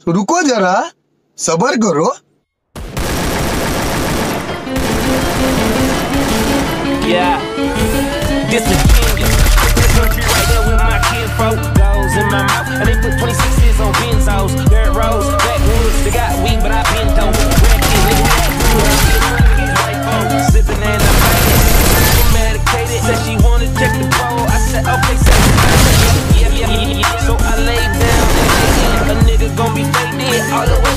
रुको जरा, सबर करो। Yeah, this is genius. This country right there with my kid folk goes in my mouth, and they put 26s on benzos, dirt roads, backwoods. They got weed, but I been dope. Red kid, nigga, white folks sipping and I'm fighting. Medicated, said she wanna check the bowl. I said okay, yeah. So I laid down and lay in. A nigga gon' be faded all the way.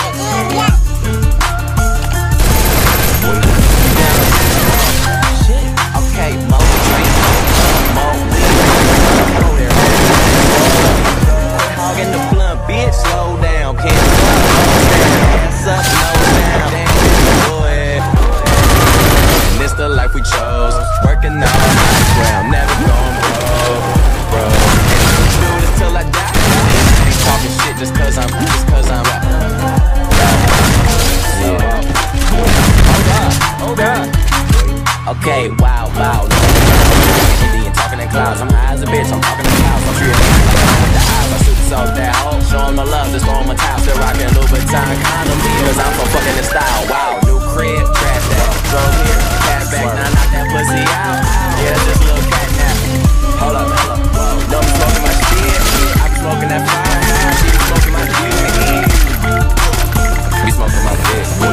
Okay, wow. She talking in clouds. I'm high as a bitch, I'm talking in clouds. I'm treating with the eyes. I super soak that hoe. Show 'em the love, just throw 'em a towel. Still rockin' Louboutin condoms, cause I'm so fucking in style. Wow, new crib, trash that. Drove here, cash back, now knock that pussy out. Yeah, that's just a little cat nap. Hold up, whoa. Don't be smoking my shit. I be smoking that fire. She be smoking my dick. Be smoking my dick. Whoa,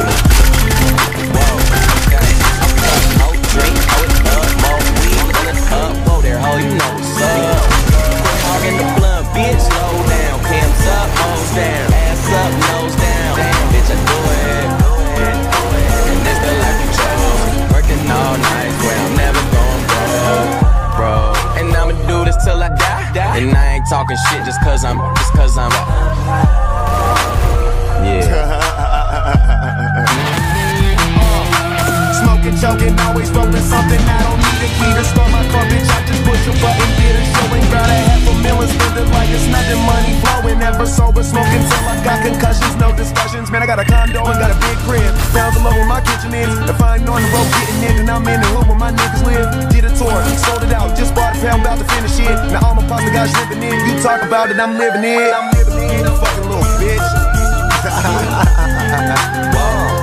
okay. Drink, up, more weed, up, whoa there, ho, you know what's up. Quit hogging the blunt, bitch, slow down. Cams up, O's down, ass up, nose down. Damn, bitch, I do it. And this the life you chose. Working all night, where I'm never going bro. And I'ma do this till I die. And I ain't talking shit just cause I'm yeah. Choking, always rolling something. I don't need a key to start my car, bitch. I just push a button, get a showing. About $500,000, spend it like it's nothing. Money flowing, never sober, smoking till I got concussions. No discussions, man. I got a condo and got a big crib. Pounds alone where my kitchen is. If I ain't on the road getting in, then I'm in the hood where my niggas live. Did a tour, sold it out, just bought a pound, about to finish it. Now all my pasta guys living in. You talk about it, I'm living it. I'm living it, fucking little bitch. Whoa.